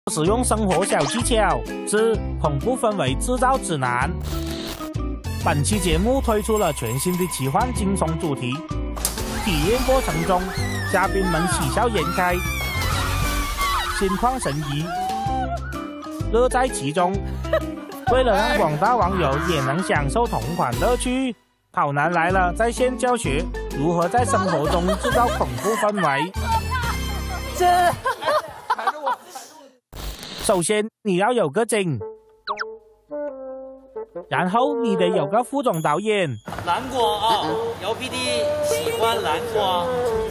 使用生活小技巧之恐怖氛围制造指南。本期节目推出了全新的奇幻惊悚主题，体验过程中，嘉宾们喜笑颜开，心旷神怡，乐在其中。为了让广大网友也能享受同款乐趣，跑男来了在线教学如何在生活中制造恐怖氛围。首先你要有个景，然后你得有个副总导演。 蓝光啊，姚 PD 喜欢蓝光。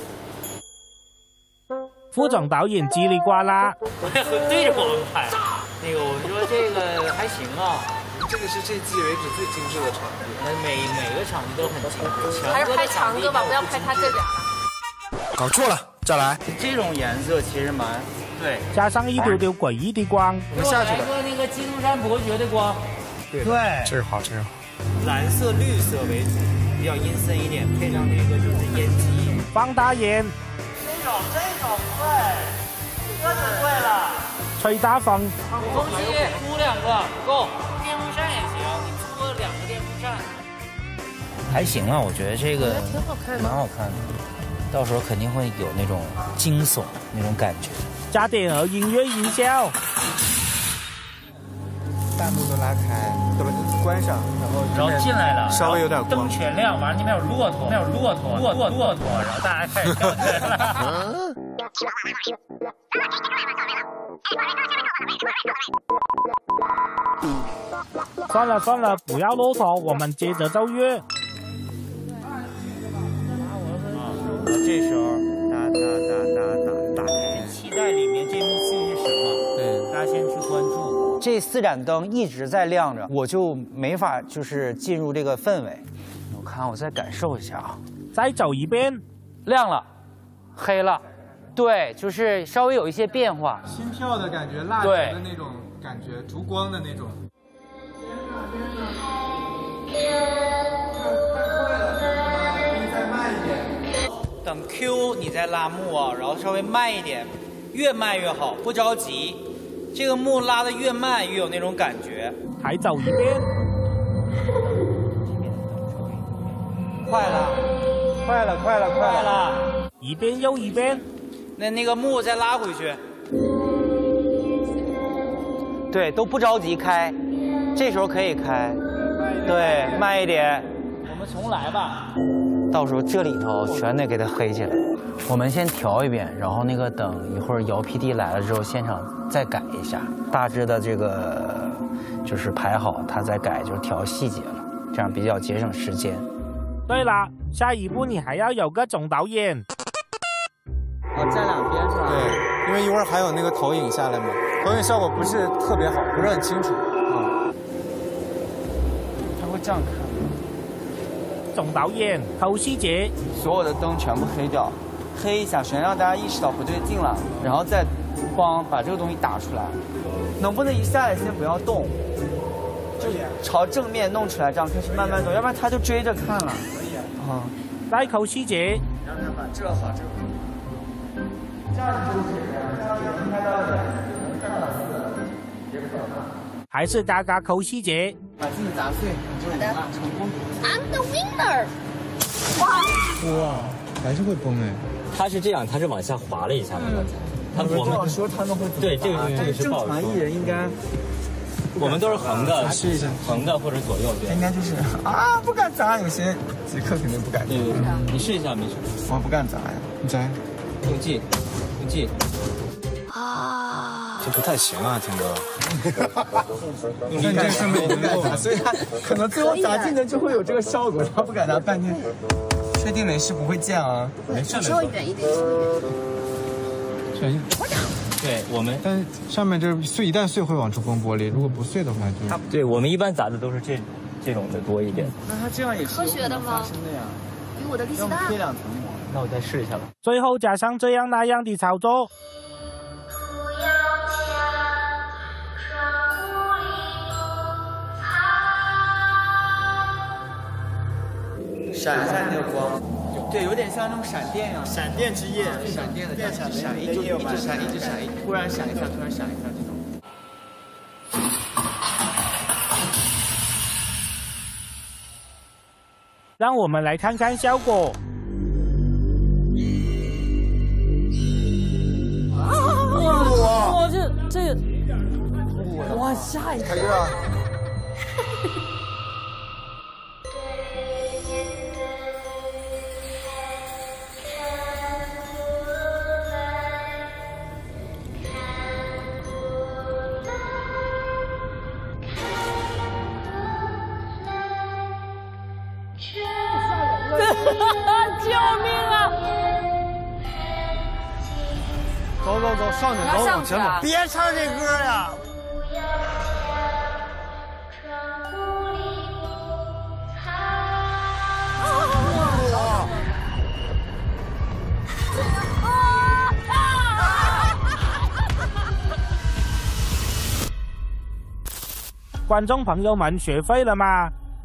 副总导演叽里呱啦， 对着我们拍。那个我们说这个还行啊， 这个是这季为止最精致的场地， 每个场地都很精致。 还是拍强哥吧，不要拍他这俩。 搞错了，再来。 这种颜色其实蛮对， 加上一丢丢诡异的光。 我们下去了。 来个那个基督山伯爵的光。 对，这是好，这是好。 蓝色、绿色为主，比较阴森一点，配上那个就是烟机。 放大烟。 这种对，这就对了。 吹大风。 鼓风机租2个不够，电风扇也行，你租个2个电风扇。还行啊，我觉得这个挺好看的， 蛮好看的。到时候肯定会有那种惊悚那种感觉。 加点儿音乐音效。 弹幕都拉开，对吧？关上， 然后进来了， 稍微有点光， 灯全亮，完了那边有骆驼，然后大家开始跳起来了。 算了，不要骆驼，我们接着奏乐。 这时候打开，期待里面这幕戏是什么？对，大家先去关注。这4盏灯一直在亮着，我就没法就是进入这个氛围。我看我再感受一下啊， 再走一遍， 亮了，黑了，对，就是稍微有一些变化， 心跳的感觉，蜡烛的那种感觉，烛光的那种。 再慢一点。 等 Q 你再拉幕啊，然后稍微慢一点，越慢越好，不着急。这个幕拉得越慢，越有那种感觉。 还走一遍， 快了， 一遍又一遍。 那个幕再拉回去。对，都不着急开，这时候可以开。对，慢一点。我们重来吧。到时候这里头全得给它黑起来。我们先调一遍，然后那个等一会儿姚 PD 来了之后，现场再改一下，大致的这个就是排好，他再改就是调细节了，这样比较节省时间。 对了，下一步你还要有个总导演。 站2边是吧？ 对，因为一会儿还有那个投影下来嘛，投影效果不是特别好，不是很清楚啊。 他会这样看。 总导演抠细节， 所有的灯全部黑掉，黑一下，首先让大家意识到不对劲了，然后再帮把这个东西打出来。能不能一下来先不要动，就朝正面弄出来，这样开始慢慢走，要不然他就追着看了。啊， 再抠细节， 让他把这好，这样子就是这样能看到脸，能看到字，别可怕。 还是嘎嘎抠细节， 把自己砸碎，你就赢了，成功。 I'm the winner！ 哇，还是会崩哎。 它是这样，它是往下滑了一下的。 我们说他们会对这个是爆正常艺人应该， 我们都是横的， 试一下， 横的或者左右边。 应该就是啊，不敢砸，有些极客肯定不敢。 对，你试一下没事。 我不敢砸呀， 你砸。 用劲。 啊， 这不太行啊，天哥。 你这是没不敢砸，所以他可能最后砸进的就会有这个效果，他不敢砸半天。确定没事不会溅啊？ 没事的。 稍微远一点，稍微远。 对我们， 但是上面这碎一旦碎会往出崩玻璃，如果不碎的话就。 对我们一般砸的都是这种的多一点。 那他这样也是科学的吗？ 真的呀， 比我的力气大。 贴2层膜。 那我再试一下吧。 最后加上这样那样的操作。 闪一下那个光， 对，有点像那种闪电一样。 闪电之夜， 闪电的一直闪，一直闪，一直闪，突然闪一下，突然闪一下这种。 让我们来看看效果。 哇，这，哇，吓一跳！ 开个。 救命啊！ 走走走，少女走，往前走，别唱这歌呀！ 观众朋友们，学会了吗？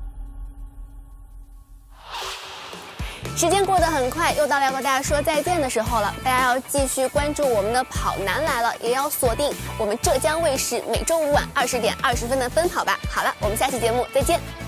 时间过得很快，又到了要和大家说再见的时候了。大家要继续关注我们的《跑男来了》，也要锁定我们浙江卫视每周五晚20点20分的《奔跑吧》。好了，我们下期节目再见。